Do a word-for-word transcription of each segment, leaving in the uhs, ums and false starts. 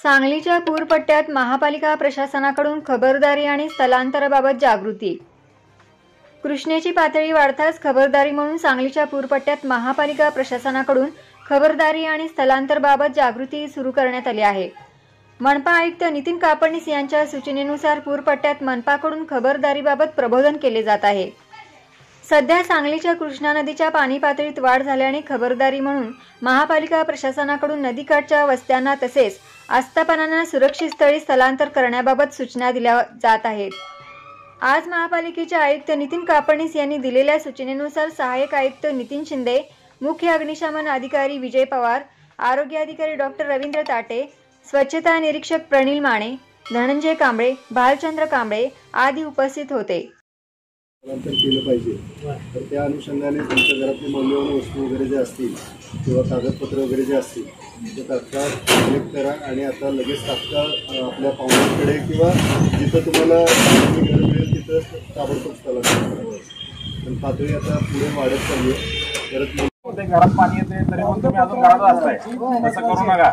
सांगलीच्या पूरपट्ट्यात महापालिका प्रशासनाकडून खबरदारी आणि स्थलांतराबाबत जागृती। कृष्णेची पातळी वाढताच खबरदारी म्हणून सांगलीच्या पूरपट्ट्यात महापालिका प्रशासनाकडून खबरदारी आणि स्थलांतराबाबत जागृती सुरू करण्यात आली आहे। मनपा आयुक्त नितीन कापडणीस यांच्या सूचनेनुसार पूरपट्ट्यात मनपाकडून खबरदारीबाबत प्रबोधन केले जात आहे। सध्या सांगलीच्या कृष्णा नदीच्या पाणी पातळीत वाढ झाल्याने खबरदारी म्हणून महापालिका प्रशासनाकडून नदीकाठच्या वस्त्यांना तसेच आस्थापनांना सुरक्षित स्थळी स्थलांतर करण्याबाबत सूचना दिल्या जात आहेत। आज महापालिकेचे आयुक्त नितीन कापडणीस यांनी दिलेल्या सूचनेनुसार सहाय्यक आयुक्त नितीन शिंदे, मुख्य अग्निशमन अधिकारी विजय पवार, आरोग्य अधिकारी डॉक्टर रवींद्र ताटे, स्वच्छता निरीक्षक प्रणिल माने, धनंजय कांबळे, भालचंद्र कांबळे आदी उपस्थित होते। केलं पाहिजे तर त्या अनुषंगाने तुमच्या घरातली मौल्यवान वस्तू वगैरे जे असतील किंवा कागदपत्र वगैरे जे असतील ते तात्काळ कलेक्ट करा आणि आता लगेच तात्काळ आपल्या पाहुण्यांकडे किंवा जिथं तुम्हाला घर मिळेल तिथं ताबडतोब स्थलांतर करावं। पण पातळी आता पुढे वाढत चालली आहे। परत घरात पाणी येते तरी पण तुम्ही अजून घरात असताय, तसं करू नका।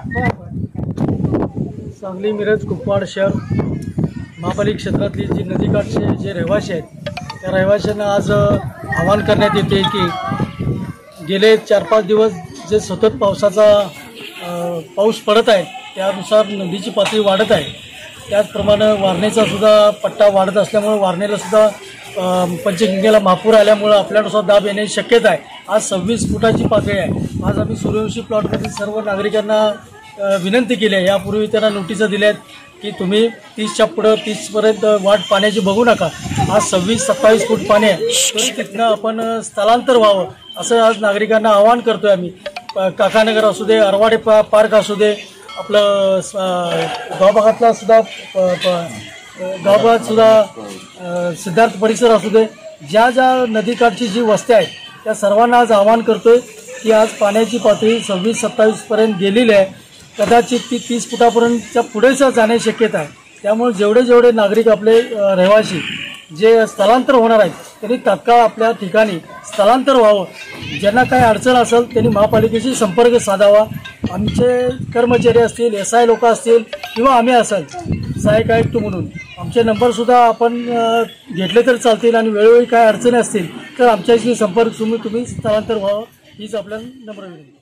सांगली, मिरज, कुपवाड शहर महापालिका क्षेत्रातली जी नदीकाठचे जे रहिवासी आहेत त्या रहिवाशांना आज आवाहन करण्यात येते की गेले चार पाच दिवस जे सतत पावसाचा पाऊस पडत आहे त्यानुसार नदीची पातळी वाढत आहे। त्याचप्रमाणे वारणेचा सुद्धा पट्टा वाढत असल्यामुळे वारणेला सुद्धा पंचगंगेला महापूर आल्यामुळे आपल्यानुसार दाब येण्याची शक्यता आहे। आज सव्वीस फुटाची पातळी आहे। आज आम्ही सूर्यवंशी प्लॉटमधील सर्व नागरिकांना विनंती केली आहे, यापूर्वी त्यांना नोटिसा दिल्या आहेत की तुम्ही तीसच्या पुढं तीसपर्यंत वाढ पाण्याची बघू नका। आज सव्वीस सत्तावीस फूट पाणी आहे, तर तिथनं आपण स्थलांतर व्हावं असं आज नागरिकांना आवाहन करतोय आम्ही। काकानगर असू दे, अरवाडे पा पार्क असू दे, आपलं गावभागातला सुद्धा गावभागात सुद्धा सिद्धार्थ परिसर असू दे, ज्या ज्या नदीकाठची जी वस्त्या आहेत त्या सर्वांना आज आवाहन करतोय की आज पाण्याची पातळी सव्वीस सत्तावीसपर्यंत गेलेली आहे। कदाचित ती तीस फुटापर्यंतच्या पुढेच जाण्याची शक्यता आहे। त्यामुळे जेवढे जेवढे नागरिक आपले रहिवासी जे स्थलांतर होणार आहेत त्यांनी तात्काळ आपल्या ठिकाणी स्थलांतर व्हावं। ज्यांना काही अडचण असेल त्यांनी महापालिकेशी संपर्क साधावा। आमचे कर्मचारी असतील, एस आय लोक असतील किंवा आम्ही असाल सहाय्यक आयुक्त म्हणून आमचे नंबरसुद्धा आपण घेतले तर चालतील आणि वेळोवेळी काय अडचणी असतील तर आमच्याशी संपर्क तुम्ही तुम्ही स्थलांतर व्हावं हीच आपल्याला नम्र विनंती।